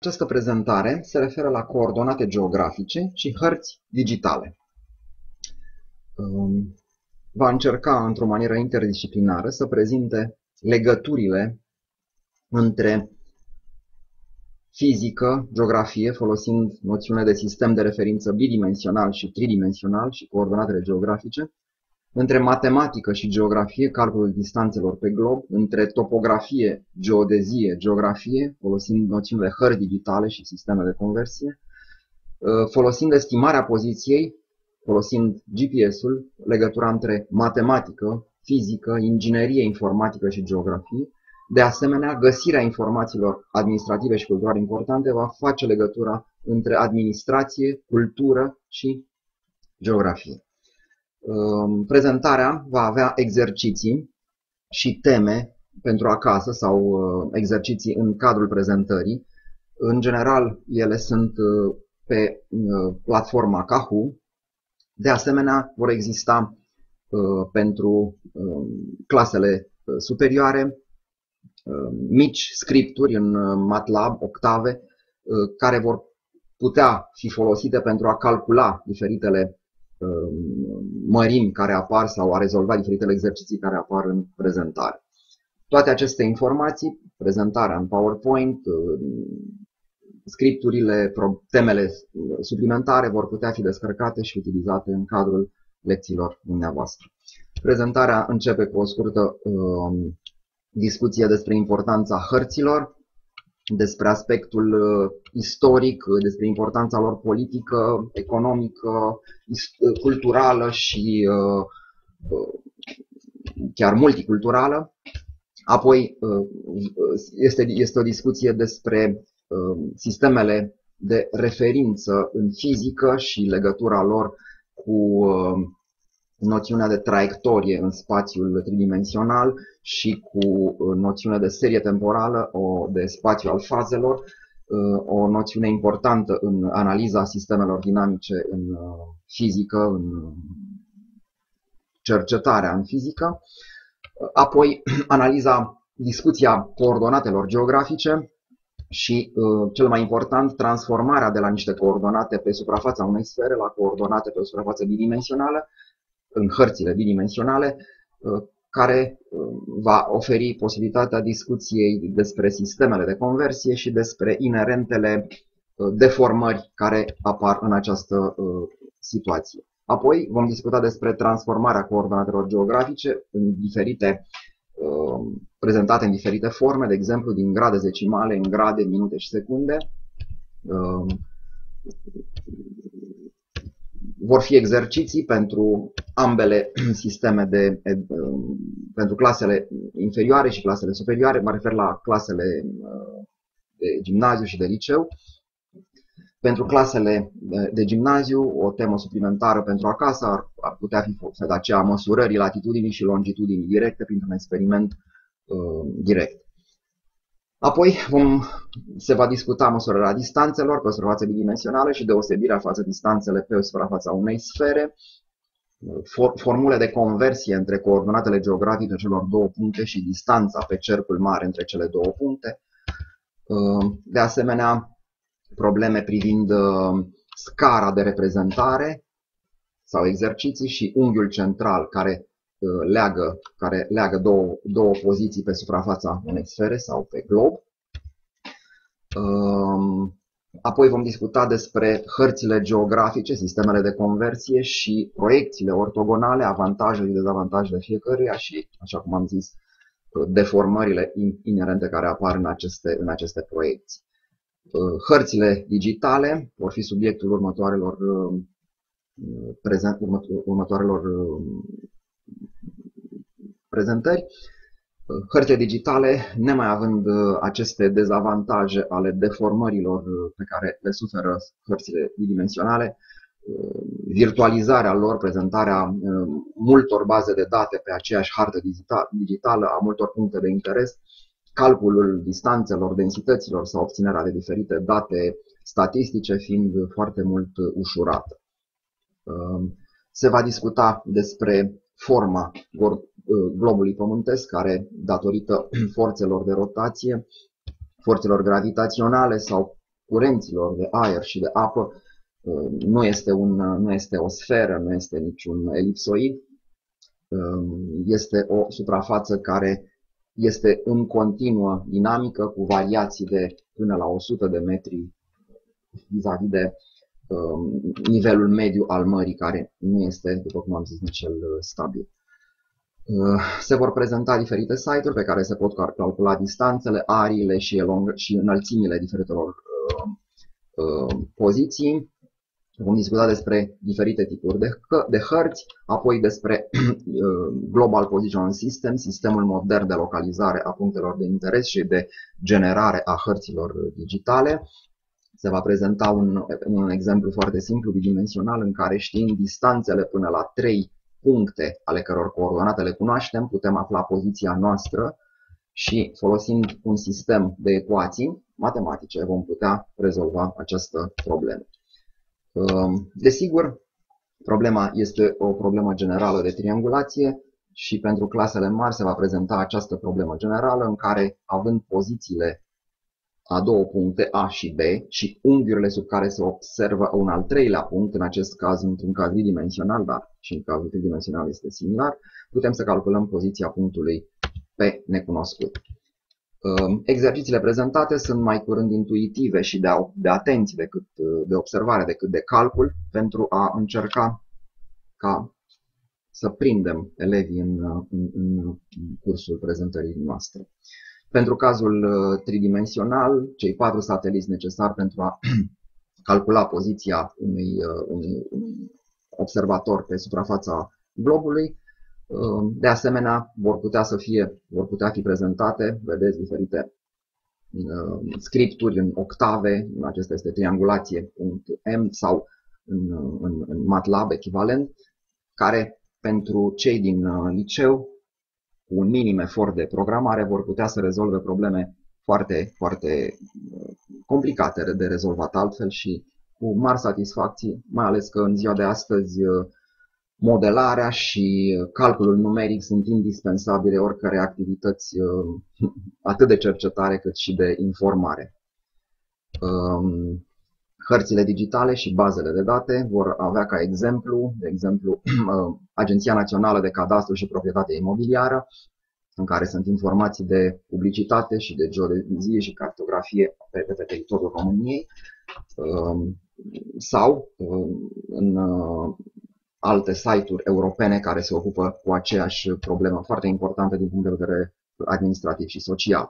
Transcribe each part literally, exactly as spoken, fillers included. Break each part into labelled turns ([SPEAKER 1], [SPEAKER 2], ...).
[SPEAKER 1] Această prezentare se referă la coordonate geografice și hărți digitale. Va încerca într-o manieră interdisciplinară să prezinte legăturile între fizică, geografie, folosind noțiunile de sistem de referință bidimensional și tridimensional și coordonatele geografice, între matematică și geografie, calculul distanțelor pe glob, între topografie, geodezie, geografie, folosind noțiunile hărți digitale și sisteme de conversie, folosind estimarea poziției, folosind G P S-ul, legătura între matematică, fizică, inginerie informatică și geografie. De asemenea, găsirea informațiilor administrative și culturale importante va face legătura între administrație, cultură și geografie. Prezentarea va avea exerciții și teme pentru acasă sau exerciții în cadrul prezentării. În general, ele sunt pe platforma Kahoot. De asemenea, vor exista pentru clasele superioare mici scripturi în MATLAB, octave, care vor putea fi folosite pentru a calcula diferitele mărimi care apar sau a rezolva diferitele exerciții care apar în prezentare. Toate aceste informații, prezentarea în PowerPoint, scripturile, temele suplimentare vor putea fi descărcate și utilizate în cadrul lecțiilor dumneavoastră. Prezentarea începe cu o scurtă uh, discuție despre importanța hărților, despre aspectul uh, istoric, despre importanța lor politică, economică, culturală și uh, uh, chiar multiculturală. Apoi uh, este, este o discuție despre uh, sistemele de referință în fizică și legătura lor cu uh, noțiunea de traiectorie în spațiul tridimensional și cu uh, noțiunea de serie temporală, o, de spațiu al fazelor, uh, o noțiune importantă în analiza sistemelor dinamice în uh, fizică, în cercetarea în fizică. Apoi analiza, discuția coordonatelor geografice și, uh, cel mai important, transformarea de la niște coordonate pe suprafața unei sfere la coordonate pe o suprafață bidimensională, în hărțile bidimensionale, uh, care uh, va oferi posibilitatea discuției despre sistemele de conversie și despre inerentele uh, deformări care apar în această uh, situație. Apoi vom discuta despre transformarea coordonatelor geografice în diferite, uh, prezentate în diferite forme, de exemplu din grade decimale în grade, minute și secunde. Uh, vor fi exerciții pentru ambele sisteme de, uh, pentru clasele inferioare și clasele superioare, mă refer la clasele uh, de gimnaziu și de liceu. Pentru clasele de gimnaziu, o temă suplimentară pentru acasă ar, ar putea fi de aceea măsurării latitudinii și longitudinii directe printr-un experiment uh, direct. Apoi vom, se va discuta măsurarea distanțelor pe o suprafață bidimensională și deosebirea față distanțele pe o suprafață unei sfere, for, formule de conversie între coordonatele geografice celor două puncte și distanța pe cercul mare între cele două puncte. Uh, de asemenea, probleme privind uh, scara de reprezentare sau exerciții și unghiul central care uh, leagă, care leagă două, două poziții pe suprafața unei sfere sau pe glob. Uh, apoi vom discuta despre hărțile geografice, sistemele de conversie și proiecțiile ortogonale, avantajele și dezavantajele fiecăruia și, așa cum am zis, deformările inerente care apar în aceste, în aceste proiecții. Hărțile digitale vor fi subiectul următoarelor, prezent, următoarelor prezentări. Hărțile digitale, nemai având aceste dezavantaje ale deformărilor pe care le suferă hărțile bidimensionale, virtualizarea lor, prezentarea multor baze de date pe aceeași hartă digitală, a multor puncte de interes, calculul distanțelor, densităților sau obținerea de diferite date statistice fiind foarte mult ușurată. Se va discuta despre forma globului pământesc, care, datorită forțelor de rotație, forțelor gravitaționale sau curenților de aer și de apă nu este, un, nu este o sferă, nu este niciun elipsoid, este o suprafață care este în continuă dinamică cu variații de până la o sută de metri vis-a-vis de um, nivelul mediu al mării, care nu este, după cum am zis, nici cel stabil. Uh, se vor prezenta diferite site-uri pe care se pot calcula distanțele, ariile și, și înălțimile diferitelor uh, uh, poziții. Vom discuta despre diferite tipuri de, de hărți, apoi despre Global Position System, sistemul modern de localizare a punctelor de interes și de generare a hărților digitale. Se va prezenta un, un exemplu foarte simplu, bidimensional, în care, știind distanțele până la trei puncte ale căror coordonate le cunoaștem, putem afla poziția noastră și, folosind un sistem de ecuații matematice, vom putea rezolva această problemă. Desigur, problema este o problemă generală de triangulație și pentru clasele mari se va prezenta această problemă generală în care, având pozițiile a două puncte A și B și unghiurile sub care se observă un al treilea punct, în acest caz într-un caz tridimensional, dar și în cazul tridimensional este similar, putem să calculăm poziția punctului P necunoscut. Exercițiile prezentate sunt mai curând intuitive și de, de atenție decât de observare, decât de calcul, pentru a încerca ca să prindem elevii în, în, în cursul prezentării noastre. Pentru cazul tridimensional, cei patru sateliți necesari pentru a calcula poziția unui, unui, unui observator pe suprafața globului, de asemenea, vor putea, să fie, vor putea fi prezentate, vedeți, diferite uh, scripturi în octave, acesta este triangulație.m sau în, în, în MATLAB echivalent, care pentru cei din uh, liceu, cu un minim efort de programare, vor putea să rezolve probleme foarte, foarte uh, complicate de rezolvat altfel și cu mari satisfacții, mai ales că în ziua de astăzi uh, modelarea și calculul numeric sunt indispensabile oricărei activități, atât de cercetare cât și de informare. Hărțile digitale și bazele de date vor avea ca exemplu, de exemplu, Agenția Națională de Cadastru și Proprietate Imobiliară, în care sunt informații de publicitate și de geodezie și cartografie pe, pe teritoriul României, sau în alte site-uri europene care se ocupă cu aceeași problemă foarte importantă din punct de vedere administrativ și social.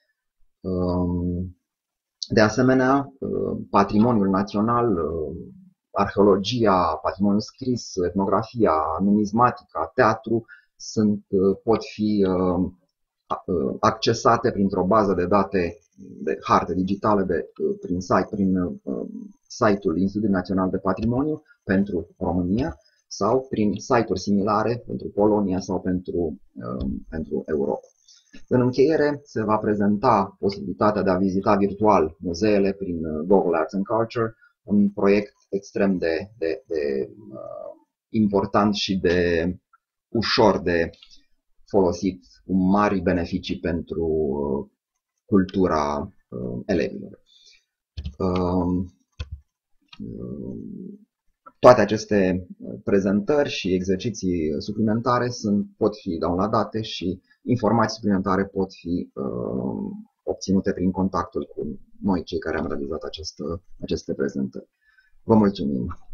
[SPEAKER 1] De asemenea, patrimoniul național, arheologia, patrimoniul scris, etnografia, numismatica, teatru sunt, pot fi accesate printr-o bază de date de harte digitale de, prin, site, prin site-ul Institutului Național de Patrimoniu pentru România, sau prin site-uri similare pentru Polonia sau pentru, um, pentru Europa. În încheiere, se va prezenta posibilitatea de a vizita virtual muzeele prin Google Arts and Culture, un proiect extrem de, de, de uh, important și de ușor de folosit, cu mari beneficii pentru uh, cultura uh, elevilor. Uh, uh, Toate aceste prezentări și exerciții suplimentare sunt, pot fi downloadate și informații suplimentare pot fi uh, obținute prin contactul cu noi, cei care am realizat aceste, aceste prezentări. Vă mulțumim!